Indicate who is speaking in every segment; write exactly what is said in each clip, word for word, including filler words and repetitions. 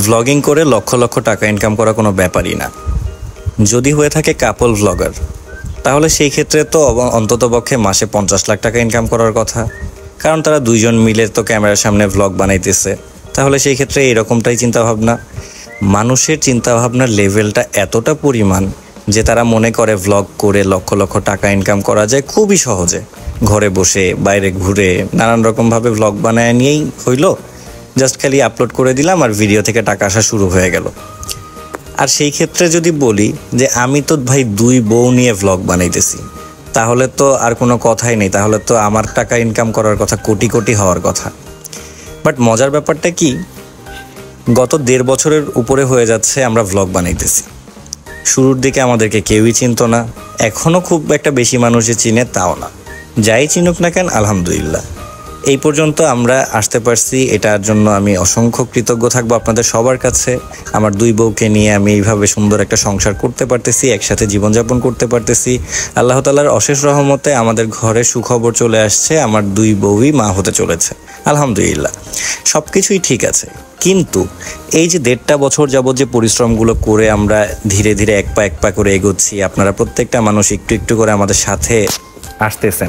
Speaker 1: Vlogging করে লক্ষ লক্ষ টাকা income করা কোনো ব্যাপারই না। যদি হয়ে থাকে কাপল ভ্লগার, তাহলে সেই ক্ষেত্রে তো অন্ততপক্ষে মাসে পঞ্চাশ লাখ টাকা ইনকাম করার কথা, কারণ তারা দুইজন মিলে তো ক্যামেরার সামনে ভ্লগ বানাইতেছে। তাহলে সেই ক্ষেত্রে এরকমটাই চিন্তাভাবনা। মানুষের চিন্তাভাবনার লেভেলটা এতটা পরিমাণ যে তারা মনে করে ভ্লগ করে লক্ষ লক্ষ টাকা ইনকাম করা যায় খুবই সহজে, ঘরে বসে বাইরে ঘুরে নানান রকমভাবে ভ্লগ বানায় নিয়েই হইল, জাস্ট খালি আপলোড করে দিলাম আর ভিডিও থেকে টাকা আসা শুরু হয়ে গেল। আর সেই ক্ষেত্রে যদি বলি যে আমি তো ভাই দুই বউ নিয়ে ভ্লগ বানাইতেছি, তাহলে তো আর কোনো কথাই নেই, তাহলে তো আমার টাকা ইনকাম করার কথা, কোটি কোটি হওয়ার কথা। বাট মজার ব্যাপারটা কি, গত দেড় বছরের উপরে হয়ে যাচ্ছে আমরা ভ্লগ বানাইতেছি। শুরুর দিকে আমাদেরকে কেউই চিনতো না, এখনও খুব একটা বেশি মানুষই চিনে তাও না। যাই চিনুক না কেন আলহামদুলিল্লাহ এই পর্যন্ত আমরা আসতে পারছি, এটার জন্য আমি অসংখ্য কৃতজ্ঞ থাকবো আপনাদের সবার কাছে। আমার দুই বউকে নিয়ে আমি এইভাবে সুন্দর একটা সংসার করতে পারতেছি, একসাথে জীবনযাপন করতে পারতেছি। আল্লাহ তাআলার অশেষ রহমতে আমাদের ঘরে সুখবর চলে আসছে, আমার দুই বউই মা হতে চলেছে আলহামদুলিল্লাহ। সব কিছুই ঠিক আছে, কিন্তু এই যে দেড়টা বছর যাবত যে পরিশ্রমগুলো করে আমরা ধীরে ধীরে এক পা এক পা করে এগোচ্ছি, আপনারা প্রত্যেকটা মানুষ একটু একটু করে আমাদের সাথে আসতেছেন,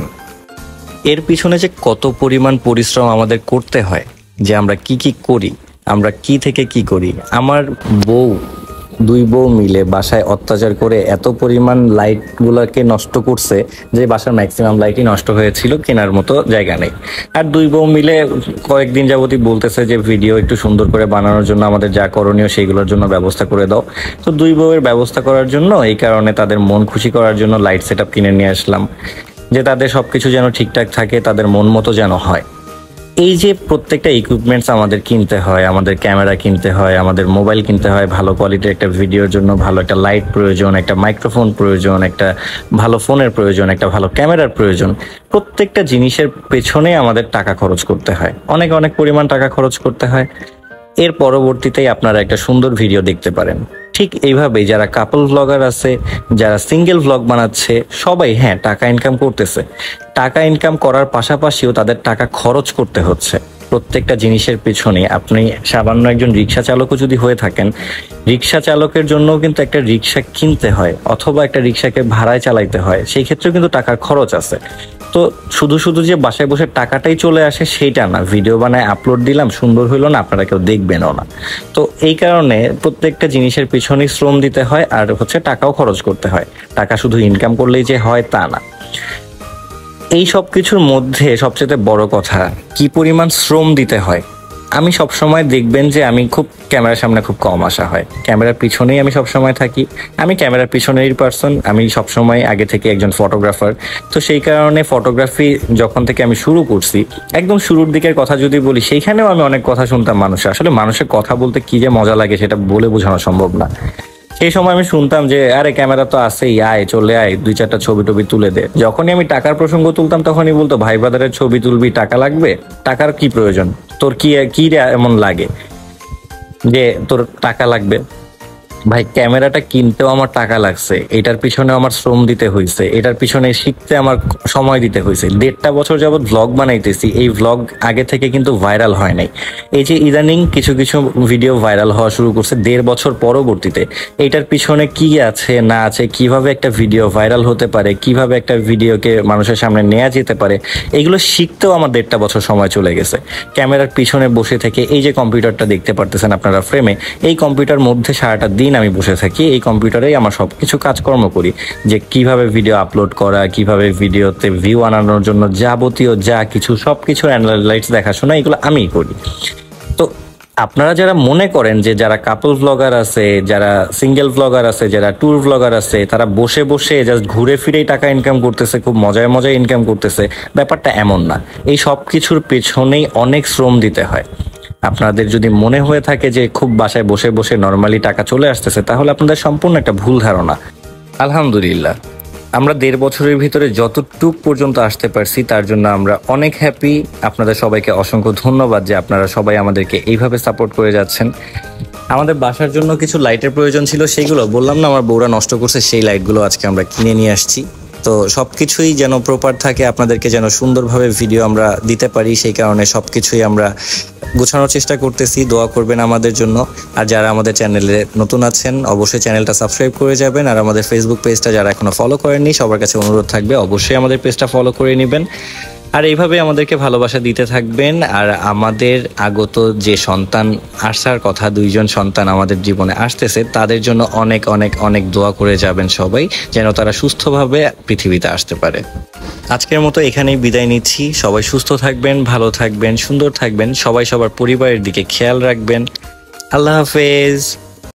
Speaker 1: এর পিছনে যে কত পরিমাণ পরিশ্রম আমাদের করতে হয়, যে আমরা কি কি করি, আমরা কি থেকে কি করি। আমার বউ দুই বউ মিলে বাসায় অত্যাচার করে এত পরিমাণ লাইটগুলোকে নষ্ট করছে যে বাসার ম্যাক্সিমাম লাইটই নষ্ট হয়েছিল, কেনার মতো জায়গা নেই। আর দুই বউ মিলে কয়েকদিন যাবতই বলতেছে যে ভিডিও একটু সুন্দর করে বানানোর জন্য আমাদের যা করণীয় সেইগুলোর জন্য ব্যবস্থা করে দাও। তো দুই বউয়ের ব্যবস্থা করার জন্য, এই কারণে তাদের মন খুশি করার জন্য লাইট সেট আপ কিনে নিয়ে আসলাম, যে তাদের সব কিছু যেন ঠিকঠাক থাকে, তাদের মন মতো যেন হয়। এই যে প্রত্যেকটা ইকুইপমেন্টস আমাদের কিনতে হয়, আমাদের ক্যামেরা কিনতে হয়, আমাদের মোবাইল কিনতে হয়, ভালো কোয়ালিটির একটা ভিডিওর জন্য ভালো একটা লাইট প্রয়োজন, একটা মাইক্রোফোন প্রয়োজন, একটা ভালো ফোনের প্রয়োজন, একটা ভালো ক্যামেরার প্রয়োজন। প্রত্যেকটা জিনিসের পেছনে আমাদের টাকা খরচ করতে হয়, অনেক অনেক পরিমাণ টাকা খরচ করতে হয়। এর পরবর্তীতেই আপনারা একটা সুন্দর ভিডিও দেখতে পারেন। ঠিক এইভাবেই যারা কাপল ভ্লগার আছে, যারা সিঙ্গেল ভ্লগ বানাচ্ছে, সবাই হ্যাঁ টাকা ইনকাম করতেছে। টাকা ইনকাম করার পাশাপাশিও তাদের টাকা খরচ করতে হচ্ছে প্রত্যেকটা জিনিসের পেছনে। আপনি সামান্য একজন রিক্সা চালকও যদি হয়ে থাকেন, রিক্সা চালকের জন্যও কিন্তু একটা রিক্সা কিনতে হয়, অথবা একটা রিক্সাকে ভাড়ায় চালাইতে হয়, সেই ক্ষেত্রেও কিন্তু টাকার খরচ আছে। তো শুধু শুধু যে বাসায় বসে টাকাটাই চলে আসে সেইটা না, ভিডিও বানায় আপলোড দিলাম, সুন্দর হইলো না, আপনারা কেউ দেখবেনও না। তো এই কারণে প্রত্যেকটা জিনিসের পিছনেই শ্রম দিতে হয়, আর হচ্ছে টাকাও খরচ করতে হয়। টাকা শুধু ইনকাম করলেই যে হয় তা না। এই সব কিছুর মধ্যে সবচেয়ে বড় কথা কি পরিমাণ শ্রম দিতে হয়। আমি সব সময় দেখবেন যে আমি খুব ক্যামেরার সামনে খুব কম আসা হয়, ক্যামেরার পিছনেই আমি সব সময় থাকি। আমি ক্যামেরার পিছনের পার্সন, আমি সব সময় আগে থেকে একজন ফটোগ্রাফার। তো সেই কারণে ফটোগ্রাফি যখন থেকে আমি শুরু করছি, একদম শুরুর দিকের কথা যদি বলি, সেইখানেও আমি অনেক কথা শুনতাম মানুষের। আসলে মানুষের কথা বলতে কি যে মজা লাগে সেটা বলে বোঝানো সম্ভব না। সেই সময় আমি শুনতাম যে আরে ক্যামেরা তো আছেই, আয় চলে আয়, দুই চারটা ছবি টবি তুলে দে। যখনই আমি টাকার প্রসঙ্গ তুলতাম তখনই বলতো ভাই ব্রাদারের ছবি তুলবি, টাকা লাগবে? টাকার কি প্রয়োজন তোর, কি কি এমন লাগে যে তোর টাকা লাগবে? ভাই ক্যামেরাটা কিনতেও আমার টাকা লাগছে, এটার পিছনে আমার শ্রম দিতে হয়েছে, এটার পিছনে শিখতে আমার সময় দিতে হয়েছে। দেড়টা বছর যাবত ভ্লগ বানাইতেছি, এই ভ্লগ আগে থেকে কিন্তু ভাইরাল হয় নাই। এই যে ইদানিং কিছু কিছু ভিডিও ভাইরাল হওয়া শুরু করছে দেড় বছর পরবর্তীতে, এইটার পিছনে কি আছে না আছে, কিভাবে একটা ভিডিও ভাইরাল হতে পারে, কিভাবে একটা ভিডিওকে মানুষের সামনে নেওয়া যেতে পারে, এগুলো শিখতেও আমার দেড়টা বছর সময় চলে গেছে। ক্যামেরার পিছনে বসে থেকে এই যে কম্পিউটারটা দেখতে পারতেছেন আপনারা ফ্রেমে, এই কম্পিউটার মধ্যে সারাটা দিন আমি বসে থাকি, এই কম্পিউটারেই আমার সবকিছু কাজকর্ম করি, যে কিভাবে ভিডিও আপলোড করা, কিভাবে ভিডিওতে ভিউ আনানোর জন্য যাবতীয় যা কিছু সবকিছু অ্যানালাইজ দেখাশোনা এগুলো আমিই করি। তো আপনারা যারা মনে করেন যে যারা কাপল ভ্লগার আছে, যারা সিঙ্গেল ভ্লগার আছে, যারা ট্যুর ভ্লগার আছে, তারা বসে বসে জাস্ট ঘুরে ফিরেই টাকা ইনকাম করতেছে, খুব মজায় মজায় ইনকাম করতেছে, ব্যাপারটা এমন না। এই সব কিছুর পেছনেই অনেক শ্রম দিতে হয়। আপনাদের যদি মনে হয়ে থাকে যে খুব বাসায় বসে বসে নর্মালি টাকা চলে আসতেছে, তাহলে আপনাদের সম্পূর্ণ একটা ভুল ধারণা। আলহামদুলিল্লাহ আমরা দেড় বছরের ভিতরে যতটুক পর্যন্ত আসতে পারছি তার জন্য আমরা অনেক হ্যাপি। আপনাদের সবাইকে অসংখ্য ধন্যবাদ যে আপনারা সবাই আমাদেরকে এইভাবে সাপোর্ট করে যাচ্ছেন। আমাদের বাসার জন্য কিছু লাইটের প্রয়োজন ছিল, সেইগুলো বললাম না আমার বউরা নষ্ট করছে, সেই লাইটগুলো আজকে আমরা কিনে নিয়ে আসছি। তো সব কিছুই যেন প্রপার থাকে, আপনাদেরকে যেন সুন্দরভাবে ভিডিও আমরা দিতে পারি, সেই কারণে সব কিছুই আমরা গোছানোর চেষ্টা করতেছি। দোয়া করবেন আমাদের জন্য। আর যারা আমাদের চ্যানেলে নতুন আছেন অবশ্যই চ্যানেলটা সাবস্ক্রাইব করে যাবেন। আর আমাদের ফেসবুক পেজটা যারা এখনো ফলো করেননি সবার কাছে অনুরোধ থাকবে অবশ্যই আমাদের পেজটা ফলো করে নেবেন। আর এইভাবে আমাদেরকে ভালোবাসা দিতে থাকবেন। আর আমাদের আগত যে সন্তান আসার কথা, দুইজন সন্তান আমাদের জীবনে আসতেছে, তাদের জন্য অনেক অনেক অনেক দোয়া করে যাবেন সবাই, যেন তারা সুস্থভাবে পৃথিবীতে আসতে পারে। আজকের মতো এখানেই বিদায় নিচ্ছি। সবাই সুস্থ থাকবেন, ভালো থাকবেন, সুন্দর থাকবেন, সবাই সবার পরিবারের দিকে খেয়াল রাখবেন। আল্লাহ হাফেজ।